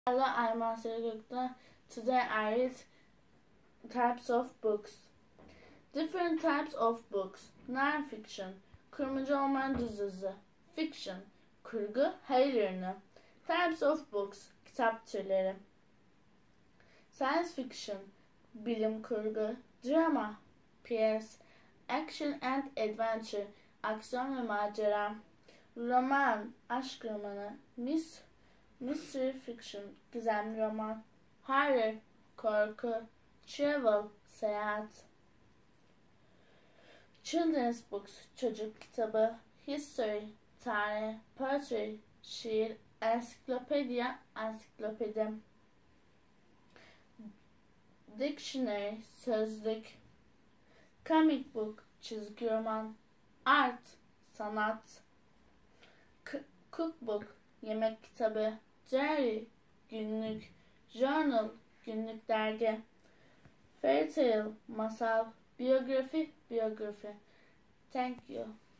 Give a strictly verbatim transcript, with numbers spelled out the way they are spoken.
Hello, I'm Asya Gökten. Today I read types of books. Different types of books. Non-fiction, kurmaca olmayan düz yazı. Fiction, kurgu, hayal ürünü. Types of books, kitap türleri. Science fiction, bilim kurgu. Drama, P S. Action and adventure, aksiyon ve macera. Roman, aşk romanı. Mis Mystery fiction, gizemli roman. Horror, korku. Travel, seyahat. Children's books, çocuk kitabı. History, tarih. Poetry, şiir. Encyclopedia, ansiklopedi. Dictionary, sözlük. Comic book, çizgi roman. Art, sanat. C- cookbook, yemek kitabı. Diary, günlük. Journal, günlük dergi. Fairy tale, masal. Biyografi, biyografi. Thank you.